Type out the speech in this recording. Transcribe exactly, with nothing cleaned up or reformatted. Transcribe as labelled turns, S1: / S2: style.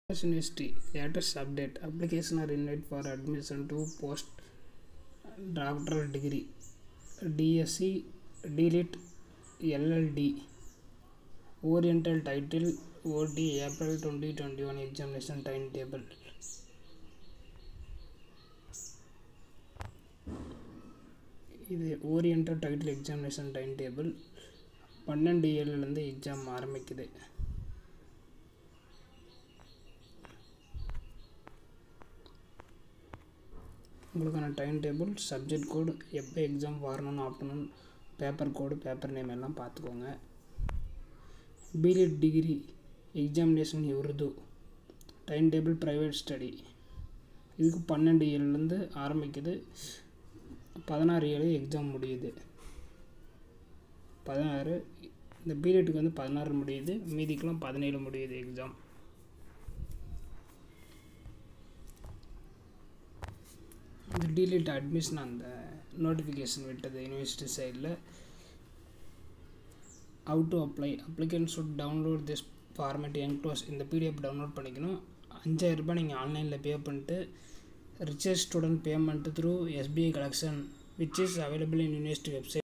S1: University latest update. Application are invited for admission to post doctoral degree, D S c, D.Litt, L L D. Oriental title O D April twenty twenty-one examination timetable. இது oriental title examination time table பன்னெண்டு ஏழுலேருந்து exam ஆரம்பிக்குது. உங்களுக்கான time table, subject கோடு, எப்போ exam வரணும்னு afternoon, paper code, paper name எல்லாம் பார்த்துக்கோங்க. B Lit degree examination Urdu time table private study இதுக்கு பன்னெண்டு ஏழுலேருந்து ஆரம்பிக்குது. பதினாறு ஏழு எக்ஸாம் முடியுது. பதினாறு இந்த பீரியடுக்கு வந்து பதினாறு முடியுது, மீதிக்கெலாம் பதினேழு முடியுது எக்ஸாம். இந்த டி.லிட் அட்மிஷன் அந்த நோட்டிஃபிகேஷன் விட்டது யூனிவர்சிட்டி சைடில். How to apply applicant should download this format enclose இந்த பிடிஎஃப் டவுன்லோட் பண்ணிக்கணும். அஞ்சாயிரம் ரூபாய் நீங்கள் ஆன்லைனில் பே பண்ணிட்டு researchers student payment through SBI collection which is available in university website.